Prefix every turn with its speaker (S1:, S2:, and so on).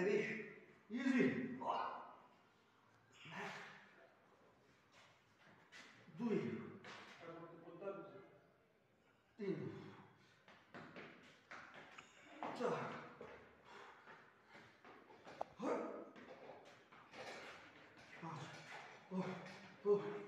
S1: heavy. Easy. 2, 3, 4, 5, 6, 7,